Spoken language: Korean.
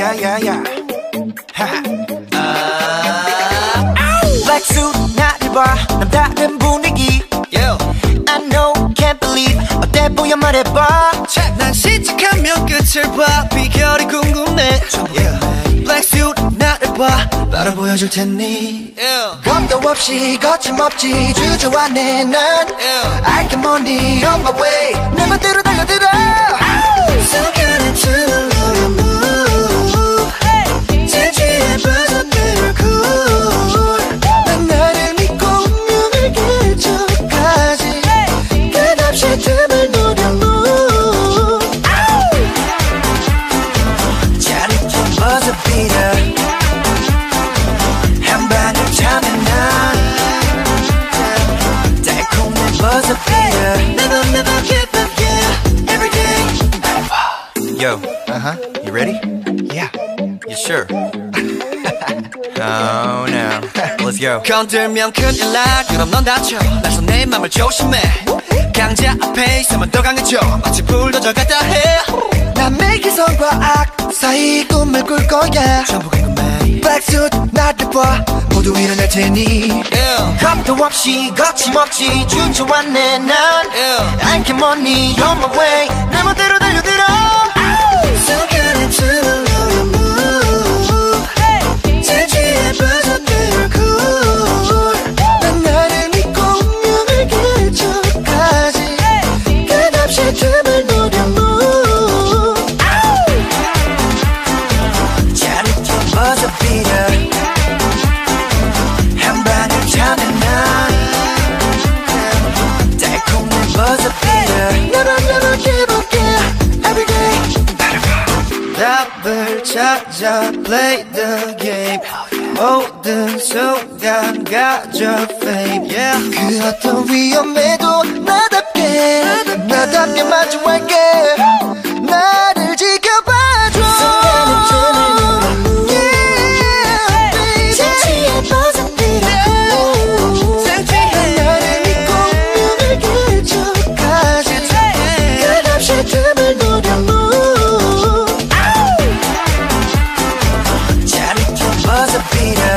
야야야야 Black suit 나를 봐 남다른 분위기 I know can't believe 어때 보여 말해봐 난 시작하면 끝을 봐 비결이 궁금해 Black suit 나를 봐 바로 보여줄 테니 겁도 없이 거침없이 주저하네 난 I can money on my way 내 맘대로 달려들어 So get into the move 진지해 but a better cool 난 나를 믿고 운명을 개척하지 끝없이 틈을 노려 move 짜릿한 buzzer beater 한 방울 차면 난 달콤한 buzzer beater Never never give up yeah every day Yo, you ready? Yeah You sure? Oh no, let's go. 건들면 큰일 나 그럼 넌 다쳐 나서 내 맘을 조심해 강자 앞에 있으면 더 강해져 마치 불도저 같다 해 난 매일 기선과 악 사이 꿈을 꿀 거야 전부 궁금해 Black suit 나를 봐 모두 일어날 테니 겁도 없이 거침없이 준수하네 난 I can money on my way 내 멋대로 달려들어 So get into the move 진지해 but a better cool 난 나를 믿고 운명을 개척하지 끝없이 틈을 노려 move 짜릿한 buzzer beater 한 방울 차면 난 달콤한 buzzer beater Never never give up yeah every day 답을 찾아 play the game 모든 순간 가져 fame yeah 그 어떤 위험에도 나답게 마주할게 나를 지켜봐줘 Yeah, baby 진지해 buzzer beater 나를 믿고 운명을 개척하지 끝없이 틈을 노려 move 짜릿한 buzzer beater